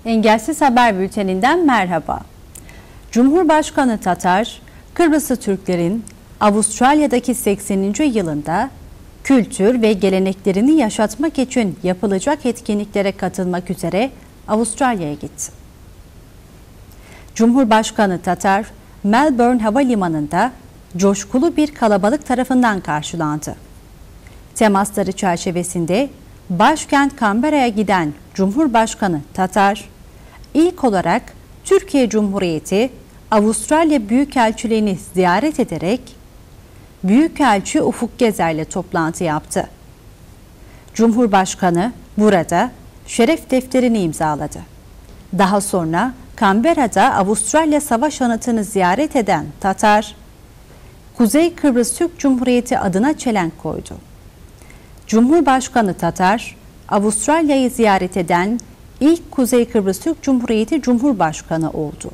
Engelsiz Haber Bülteninden merhaba. Cumhurbaşkanı Tatar, Kıbrıslı Türklerin Avustralya'daki 80. yılında kültür ve geleneklerini yaşatmak için yapılacak etkinliklere katılmak üzere Avustralya'ya gitti. Cumhurbaşkanı Tatar, Melbourne Havalimanı'nda coşkulu bir kalabalık tarafından karşılandı. Temasları çerçevesinde başkent Canberra'ya giden Cumhurbaşkanı Tatar, ilk olarak Türkiye Cumhuriyeti Avustralya Büyükelçiliğini ziyaret ederek Büyükelçi Ufuk Gezer'le toplantı yaptı. Cumhurbaşkanı burada şeref defterini imzaladı. Daha sonra Canberra'da Avustralya Savaş Anıtı'nı ziyaret eden Tatar, Kuzey Kıbrıs Türk Cumhuriyeti adına çelenk koydu. Cumhurbaşkanı Tatar, Avustralya'yı ziyaret eden ilk Kuzey Kıbrıs Türk Cumhuriyeti Cumhurbaşkanı oldu.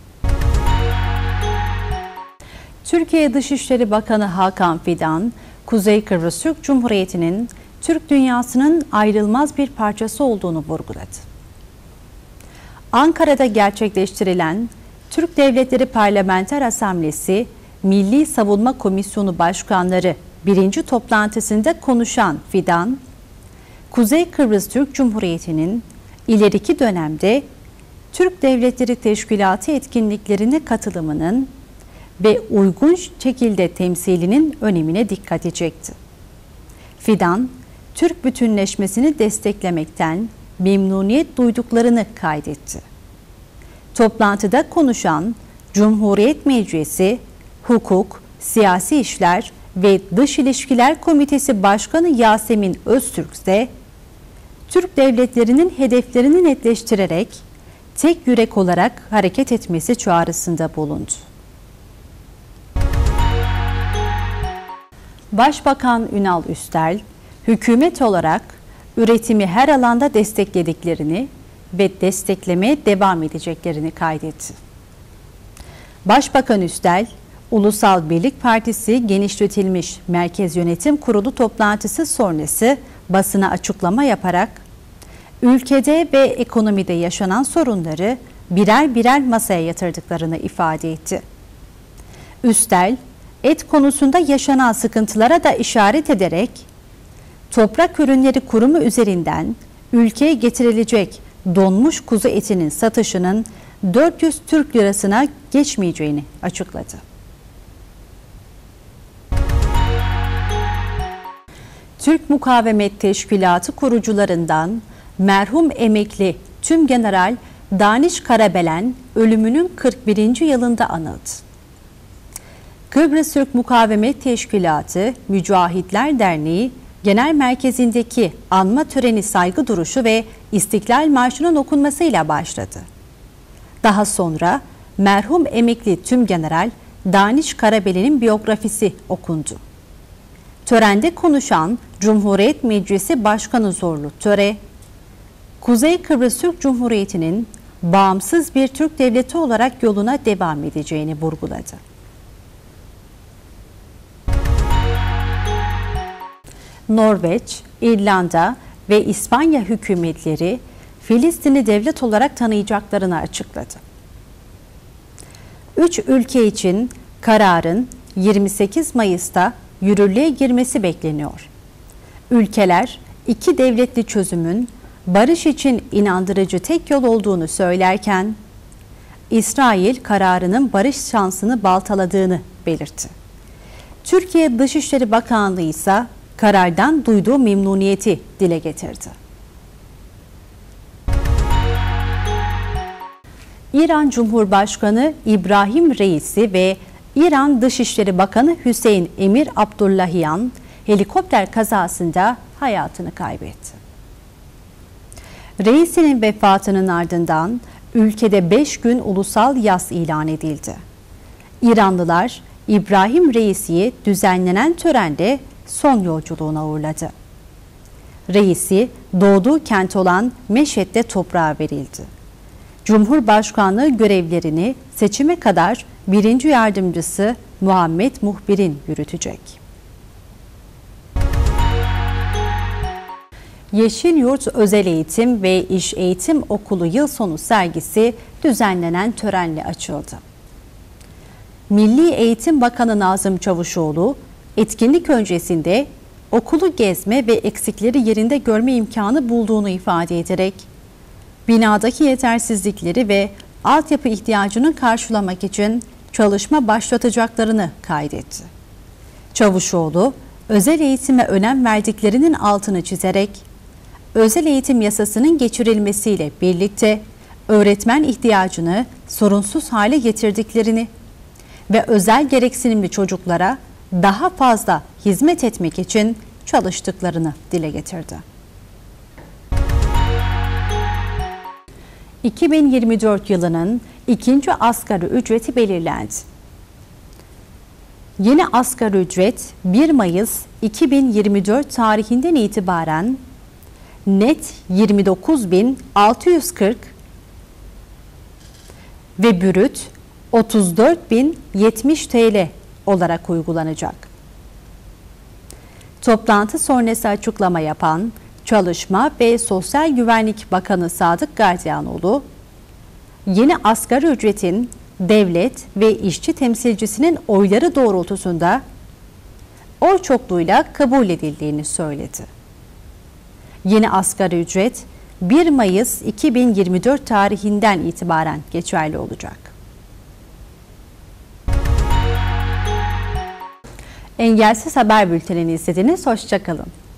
Türkiye Dışişleri Bakanı Hakan Fidan, Kuzey Kıbrıs Türk Cumhuriyeti'nin Türk dünyasının ayrılmaz bir parçası olduğunu vurguladı. Ankara'da gerçekleştirilen Türk Devletleri Parlamenter Asamblesi Milli Savunma Komisyonu Başkanları 1. toplantısında konuşan Fidan, Kuzey Kıbrıs Türk Cumhuriyeti'nin ileriki dönemde Türk Devletleri Teşkilatı etkinliklerine katılımının ve uygun şekilde temsilinin önemine dikkat çekti. Fidan, Türk bütünleşmesini desteklemekten memnuniyet duyduklarını kaydetti. Toplantıda konuşan Cumhuriyet Meclisi, Hukuk, Siyasi İşler ve Dış İlişkiler Komitesi Başkanı Yasemin Öztürk ise Türk devletlerinin hedeflerini netleştirerek tek yürek olarak hareket etmesi çağrısında bulundu. Başbakan Ünal Üstel, hükümet olarak üretimi her alanda desteklediklerini ve desteklemeye devam edeceklerini kaydetti. Başbakan Üstel, Ulusal Birlik Partisi genişletilmiş Merkez Yönetim Kurulu toplantısı sonrası basına açıklama yaparak, ülkede ve ekonomide yaşanan sorunları birer birer masaya yatırdıklarını ifade etti. Üstel, et konusunda yaşanan sıkıntılara da işaret ederek, Toprak Ürünleri Kurumu üzerinden ülkeye getirilecek donmuş kuzu etinin satışının 400 Türk Lirasına geçmeyeceğini açıkladı. Türk Mukavemet Teşkilatı kurucularından merhum emekli Tümgeneral Daniş Karabelen ölümünün 41. yılında anıldı. Kıbrıs Türk Mukavemet Teşkilatı Mücahitler Derneği Genel Merkezi'ndeki anma töreni saygı duruşu ve İstiklal Marşı'nın okunmasıyla başladı. Daha sonra merhum emekli Tümgeneral Daniş Karabelen'in biyografisi okundu. Törende konuşan Cumhuriyet Meclisi Başkanı Zorlu Töre, Kuzey Kıbrıs Türk Cumhuriyeti'nin bağımsız bir Türk devleti olarak yoluna devam edeceğini vurguladı. Norveç, İrlanda ve İspanya hükümetleri Filistin'i devlet olarak tanıyacaklarını açıkladı. 3 ülke için kararın 28 Mayıs'ta yürürlüğe girmesi bekleniyor. Ülkeler iki devletli çözümün barış için inandırıcı tek yol olduğunu söylerken, İsrail kararının barış şansını baltaladığını belirtti. Türkiye Dışişleri Bakanlığı ise karardan duyduğu memnuniyeti dile getirdi. İran Cumhurbaşkanı İbrahim Reisi ve İran Dışişleri Bakanı Hüseyin Emir Abdullahian helikopter kazasında hayatını kaybetti. Reisi'nin vefatının ardından ülkede 5 gün ulusal yas ilan edildi. İranlılar İbrahim Reisi'yi düzenlenen törende son yolculuğuna uğurladı. Reisi doğduğu kent olan Meşhed'de toprağa verildi. Cumhurbaşkanlığı görevlerini seçime kadar 1. yardımcısı Muhammed Muhbir'in yürütecek. Yeşilyurt Özel Eğitim ve İş Eğitim Okulu yıl sonu sergisi düzenlenen törenle açıldı. Milli Eğitim Bakanı Nazım Çavuşoğlu, etkinlik öncesinde okulu gezme ve eksikleri yerinde görme imkanı bulduğunu ifade ederek, binadaki yetersizlikleri ve altyapı ihtiyacını karşılamak için çalışma başlatacaklarını kaydetti. Çavuşoğlu, özel eğitime önem verdiklerinin altını çizerek, özel eğitim yasasının geçirilmesiyle birlikte öğretmen ihtiyacını sorunsuz hale getirdiklerini ve özel gereksinimli çocuklara daha fazla hizmet etmek için çalıştıklarını dile getirdi. 2024 yılının ikinci asgari ücreti belirlendi. Yeni asgari ücret 1 Mayıs 2024 tarihinden itibaren net 29.640 ve brüt 34.070 TL olarak uygulanacak. Toplantı sonrası açıklama yapan Çalışma ve Sosyal Güvenlik Bakanı Sadık Gardiyanoğlu, yeni asgari ücretin devlet ve işçi temsilcisinin oyları doğrultusunda oy çokluğuyla kabul edildiğini söyledi. Yeni asgari ücret 1 Mayıs 2024 tarihinden itibaren geçerli olacak. Engelsiz Haber Bülteni'ni izlediniz. Hoşça kalın.